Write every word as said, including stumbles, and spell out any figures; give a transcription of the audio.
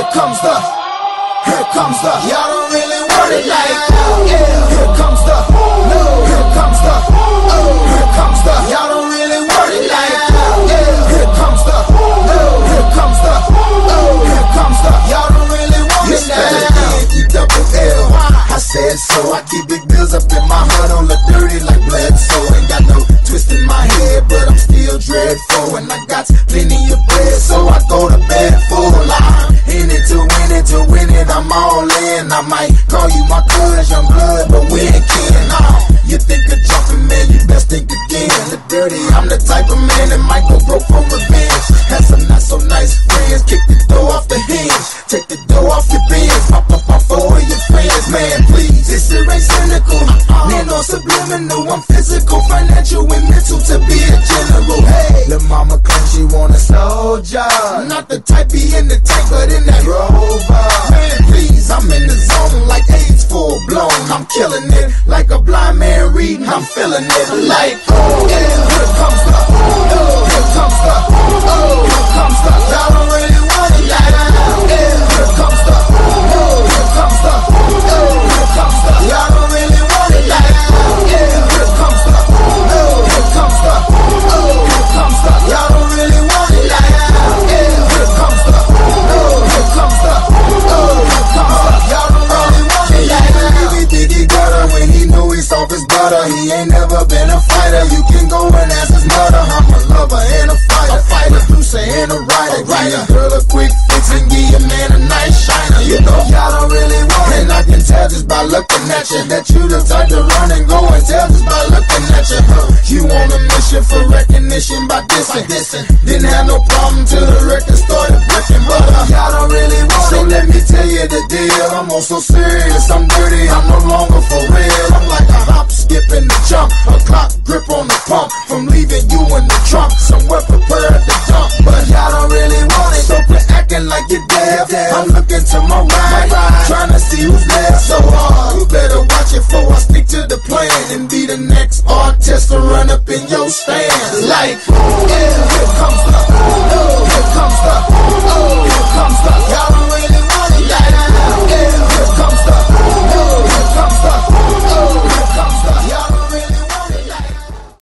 here comes the, here comes the, y'all don't really want it like that. Yeah, here comes the, no, here comes the, oh, here comes the, y'all don't really want it like that. Yeah, here comes the, no, here comes the, oh, here comes the, y'all don't really want it like that. E double L, I said so. I keep big bills up in my heart on the dirty like blood, so ain't got no twist in my head, but I'm still dreadful, and I got plenty of bread, so I go to bed full. I'm in it to win it, to win it, I'm all in. I might call you my cuz, young blood, but we ain't kin. Oh, you think of jumping, man, you best think again. The dirty, I'm the type of man that might go broke for revenge. Had some not so nice friends, kick the door off the hinge, take the door off your bins, pop up on four of your friends. Man, please, this shit ain't cynical. Man, no subliminal, I'm physical, financial, and mental to be a general. Hey, the mama claims she want a soldier, not the type be in the tank, but in that rover. Man, please, I'm in the zone like AIDS full blown. I'm killing it like a blind man reading. I'm feeling it like, oh, yeah, here comes the, oh, here comes the, oh, here comes the, y'all don't really want it like that. Yeah, here comes the, oh, here comes the, oh, here comes the, y'all don't really want it like that. Yeah, here comes the, oh, here comes the, oh, here comes the, y'all don't really want it like that. Yeah, here comes the, oh, here comes the, oh, here comes the, y'all don't really want it like that. He think he got her when he knew he soft as butter. He ain't never been a fighter. You can go and ask his mother. I'm a lover and a fighter, a fighter, producer and a writer. Give a girl a quick fix and give a man a nice shiner. You know y'all don't really want it, and I can tell just by looking at you that you the type to run and go and tell just by looking at you. Huh. You on a mission for recognition by dissing, dissing. Didn't have no problem till the record started breaking, but uh, y'all don't really want it. So let me tell you the deal. I'm on so serious, I'm dirty, I'm no longer for real. I'm like a hop, skip, and a jump, a clock grip on the pump, from leaving you in the trunk, somewhere prepared to dump. But y'all don't really want it, so quit acting like you're dead. I'm looking to my right, trying to see who's left. So uh, you better watch it before I stick to the plan and be the next artist to run up in your stand. Like